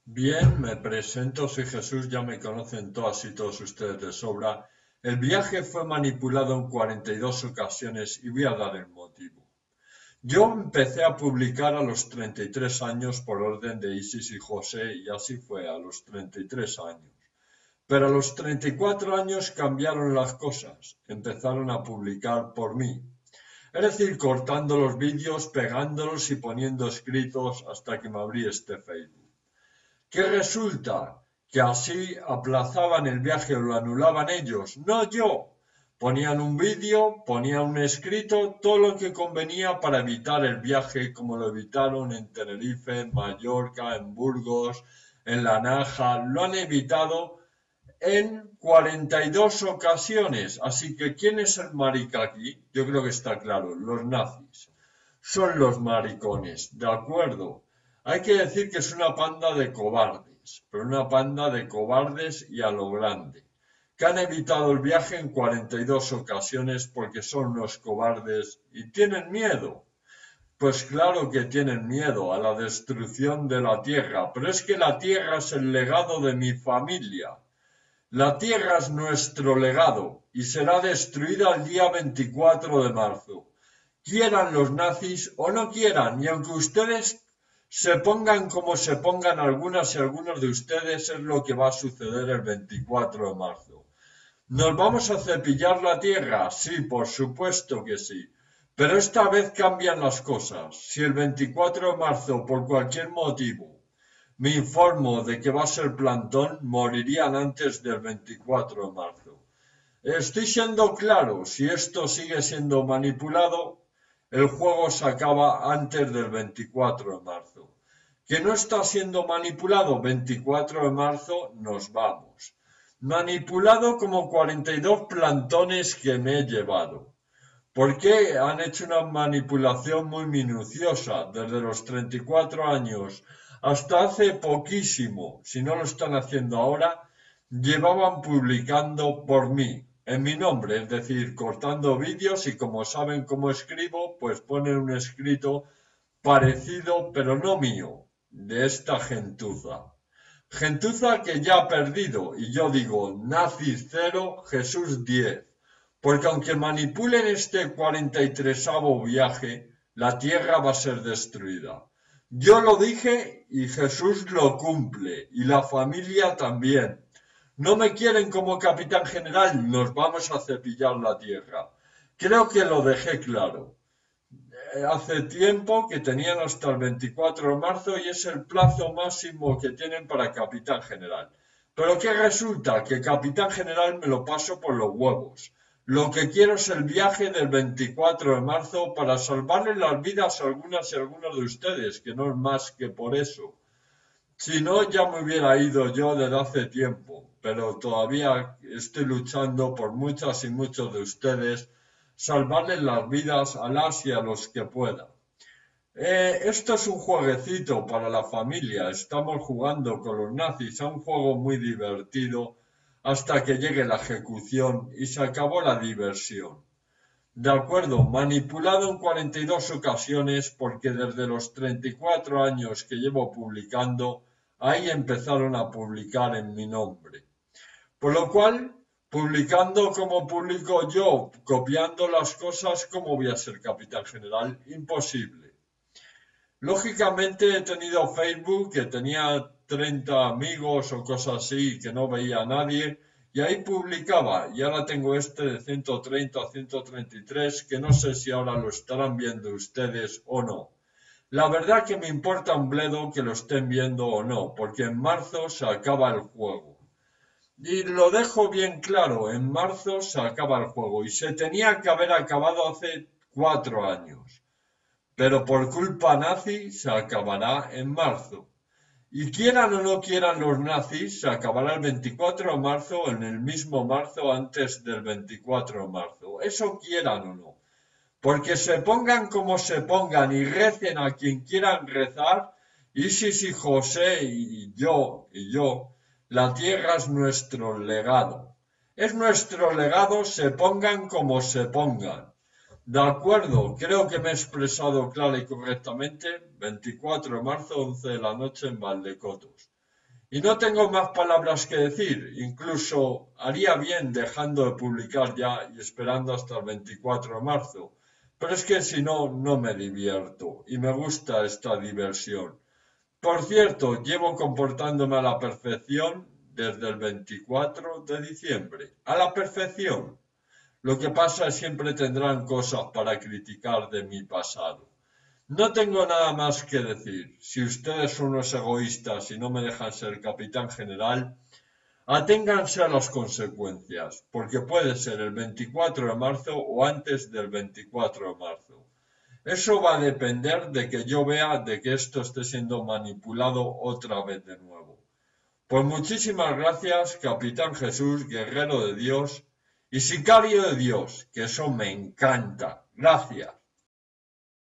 Bien, me presento, soy Jesús, ya me conocen todas y todos ustedes de sobra. El viaje fue manipulado en 42 ocasiones y voy a dar el motivo. Yo empecé a publicar a los 33 años por orden de Isis y José y así fue, a los 33 años. Pero a los 34 años cambiaron las cosas, empezaron a publicar por mí. Es decir, cortando los vídeos, pegándolos y poniendo escritos hasta que me abrí este Facebook. ¿Qué resulta? Que así aplazaban el viaje o lo anulaban ellos, no yo. Ponían un vídeo, ponían un escrito, todo lo que convenía para evitar el viaje, como lo evitaron en Tenerife, en Mallorca, en Burgos, en La Naja, lo han evitado en 42 ocasiones. Así que, ¿quién es el marica aquí? Yo creo que está claro, los nazis. Son los maricones, ¿de acuerdo? Hay que decir que es una panda de cobardes, pero una panda de cobardes y a lo grande, que han evitado el viaje en 42 ocasiones porque son unos cobardes y tienen miedo. Pues claro que tienen miedo a la destrucción de la tierra, pero es que la tierra es el legado de mi familia. La tierra es nuestro legado y será destruida el día 24 de marzo. Quieran los nazis o no quieran, y aunque ustedes se pongan como se pongan algunas y algunos de ustedes, es lo que va a suceder el 24 de marzo. ¿Nos vamos a cepillar la tierra? Sí, por supuesto que sí. Pero esta vez cambian las cosas. Si el 24 de marzo, por cualquier motivo, me informo de que va a ser plantón, morirían antes del 24 de marzo. Estoy siendo claro, si esto sigue siendo manipulado, el juego se acaba antes del 24 de marzo. ¿Que no está siendo manipulado? 24 de marzo nos vamos. Manipulado como 42 plantones que me he llevado. ¿Por qué han hecho una manipulación muy minuciosa desde los 34 años hasta hace poquísimo? Si no lo están haciendo ahora, llevaban publicando por mí, en mi nombre, es decir, cortando vídeos y como saben cómo escribo, pues ponen un escrito parecido, pero no mío, de esta gentuza. Gentuza que ya ha perdido, y yo digo, nazis 0, Jesús 10. Porque aunque manipulen este 43º viaje, la tierra va a ser destruida. Yo lo dije y Jesús lo cumple, y la familia también. No me quieren como capitán general, nos vamos a cepillar la tierra. Creo que lo dejé claro. Hace tiempo que tenían hasta el 24 de marzo y es el plazo máximo que tienen para capitán general. Pero ¿qué resulta? Que capitán general me lo paso por los huevos. Lo que quiero es el viaje del 24 de marzo para salvarle las vidas a algunas y algunos de ustedes, que no es más que por eso. Si no, ya me hubiera ido yo desde hace tiempo, pero todavía estoy luchando por muchas y muchos de ustedes, salvarles las vidas a las y a los que pueda. Esto es un jueguecito para la familia, estamos jugando con los nazis a un juego muy divertido hasta que llegue la ejecución y se acabó la diversión. De acuerdo, manipulado en 42 ocasiones porque desde los 34 años que llevo publicando, ahí empezaron a publicar en mi nombre. Por lo cual, publicando como publico yo, copiando las cosas, ¿cómo voy a ser capitán general? Imposible. Lógicamente he tenido Facebook que tenía 30 amigos o cosas así que no veía a nadie y ahí publicaba y ahora tengo este de 130 a 133 que no sé si ahora lo estarán viendo ustedes o no. La verdad que me importa un bledo que lo estén viendo o no, porque en marzo se acaba el juego. Y lo dejo bien claro, en marzo se acaba el juego y se tenía que haber acabado hace 4 años. Pero por culpa nazi se acabará en marzo. Y quieran o no quieran los nazis, se acabará el 24 de marzo o en el mismo marzo antes del 24 de marzo. Eso quieran o no. Porque se pongan como se pongan y recen a quien quieran rezar, Isis y José y yo, la tierra es nuestro legado. Es nuestro legado, se pongan como se pongan. De acuerdo, creo que me he expresado clara y correctamente. 24 de marzo, 11 de la noche en Valdecotos. Y no tengo más palabras que decir, incluso haría bien dejando de publicar ya y esperando hasta el 24 de marzo. Pero es que si no, no me divierto y me gusta esta diversión. Por cierto, llevo comportándome a la perfección desde el 24 de diciembre. A la perfección. Lo que pasa es que siempre tendrán cosas para criticar de mi pasado. No tengo nada más que decir. Si ustedes son unos egoístas y no me dejan ser capitán general, aténganse a las consecuencias, porque puede ser el 24 de marzo o antes del 24 de marzo. Eso va a depender de que yo vea de que esto esté siendo manipulado otra vez de nuevo. Pues muchísimas gracias, Capitán Jesús, guerrero de Dios y sicario de Dios, que eso me encanta. Gracias.